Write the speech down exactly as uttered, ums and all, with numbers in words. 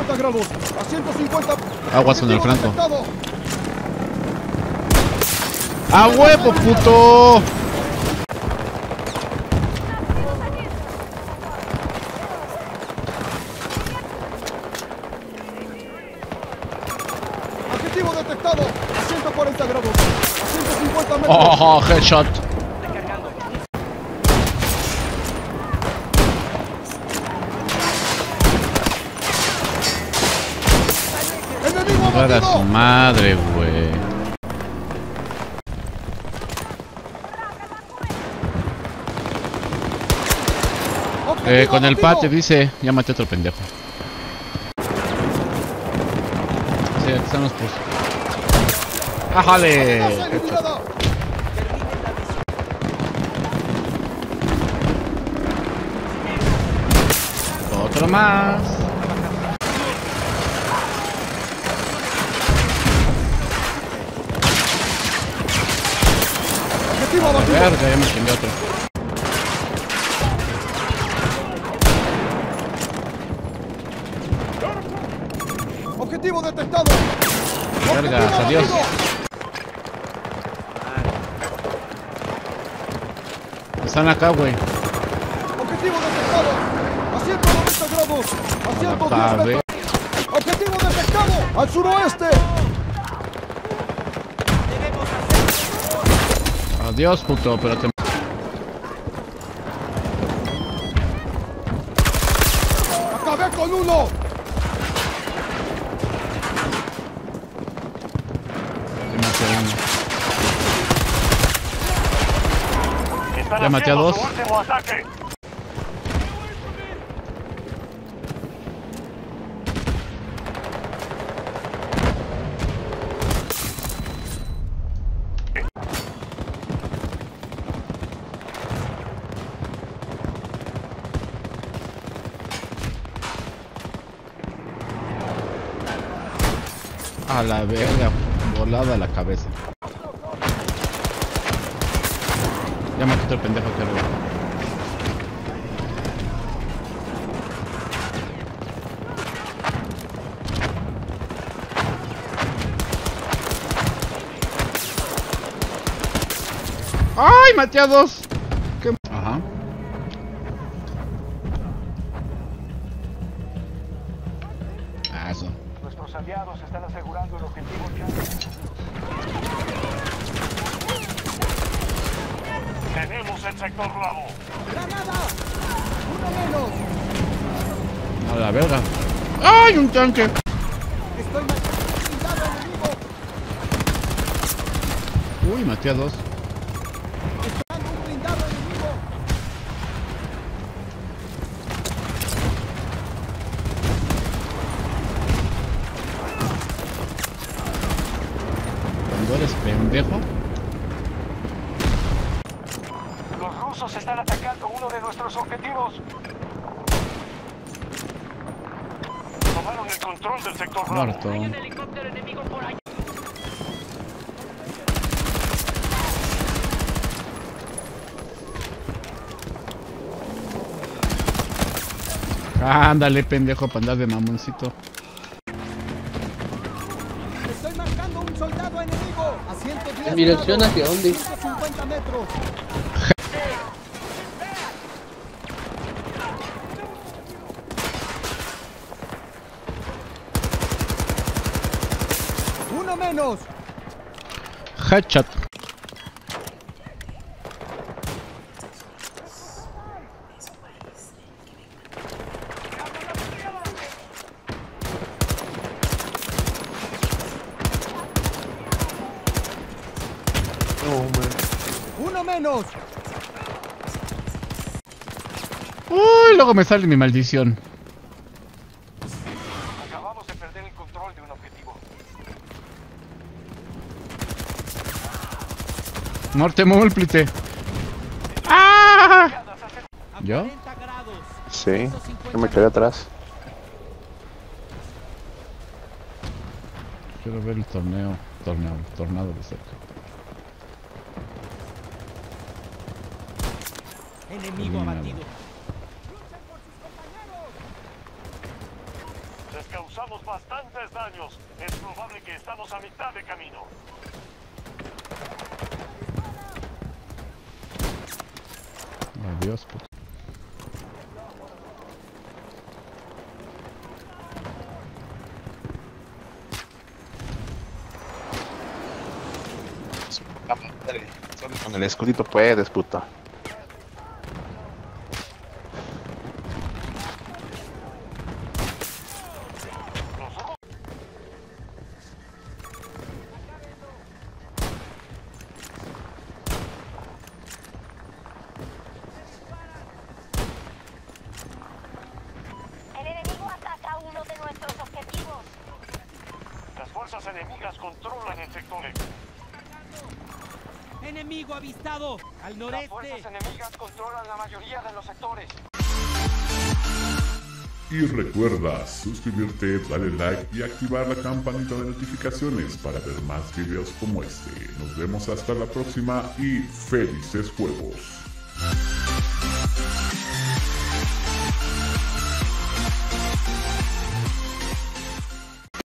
cincuenta grados. A ciento cincuenta. Aguas con el Franco. ¡A huevo, puto! Objetivo detectado. A ciento cuarenta grados. A ciento cincuenta metros. ¡Oh, headshot! Para su madre, güey. Eh, con el pate dice, ya maté a otro pendejo. Sí, aquí están los pus. ¡Ájale! Otro más. Verga, ya me chingué otro. Objetivo detectado. Vergas, adiós. Están acá, güey. Objetivo detectado. A ciento noventa grados. A ciento diez metros. Objetivo detectado. Al suroeste. Adiós, puto, pero te... ¡Acabé con uno! Ya maté a dos. A la verga, volada a la cabeza. Ya me quito el pendejo que arriba. ¡Ay, maté a dos! ¿Qué? Ajá. Ah, eso. Nuestros aliados están asegurando el objetivo ya. Tenemos el sector Bravo. ¡Granada! ¡Uno menos! A la verga. ¡Ay, un tanque! Estoy blindado enemigo. Uy, maté a dos. Están un blindado enemigo. Cuando eres pendejo. Los rusos están atacando uno de nuestros objetivos. Tomaron el control del sector Bravo. Muerto. Hay un helicóptero enemigo por ahí. Ándale, pendejo, para andar de mamoncito. Estoy marcando un soldado enemigo. A ciento diez ¿En dirección grados, hacia dónde? ciento cincuenta metros. Uno menos. Headshot. Uno menos. Uy, luego me sale mi maldición. Acabamos de perder el control de un objetivo. Norte múltiple. ¡Ah! ¿Yo? Sí, yo me quedé atrás. Quiero ver el torneo, torneo, tornado de cerca. Enemigo abatido. Tres causamos bastantes daños. Es probable que estamos a mitad de camino. Adiós, puto. Solo con el escudito puedes, puto. El enemigo ataca uno de nuestros objetivos. Las fuerzas enemigas controlan el sector. ¡Enemigo avistado! ¡Al Las noreste! fuerzas enemigas controlan la mayoría de los sectores. Y recuerda suscribirte, darle like y activar la campanita de notificaciones para ver más videos como este. Nos vemos hasta la próxima y felices juegos.